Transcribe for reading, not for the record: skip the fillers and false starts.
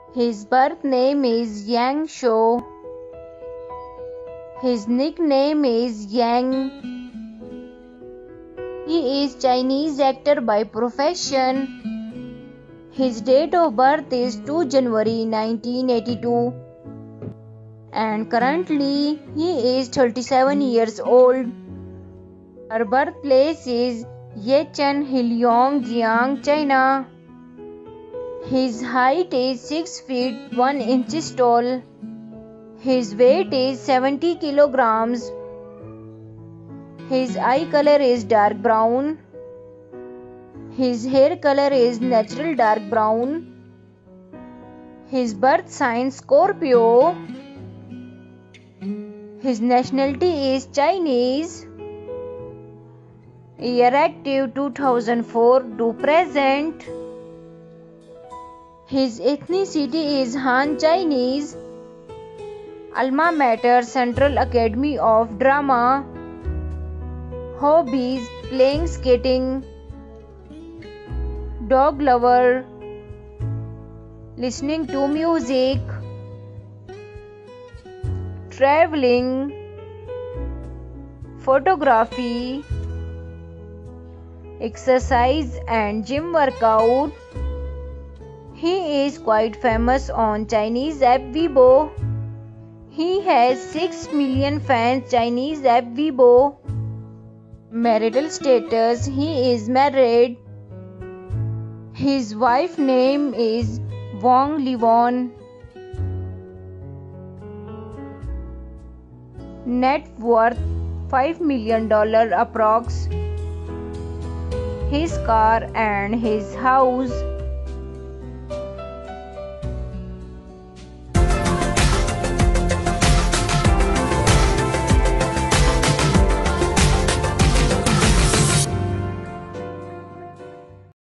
His birth name is Yang Shou. His nickname is Yang. He is Chinese actor by profession. His date of birth is 2 January 1982 and currently he is 37 years old. Her birthplace is Yechen, Hiliong, Jiang, China. His height is 6 feet 1 inches tall. His weight is 70 kilograms. His eye color is dark brown. His hair color is natural dark brown. His birth sign Scorpio. His nationality is Chinese. Year active 2004 to present. His ethnicity is Han Chinese. Alma Mater Central Academy of Drama. Hobbies: playing skating, dog lover, listening to music, traveling, photography, exercise and gym workout. He is quite famous on Chinese app Weibo. He has 6 million fans Chinese app Weibo. Marital status: he is married. His wife name is Wang Livon. Net worth $5 million approx. His car and his house.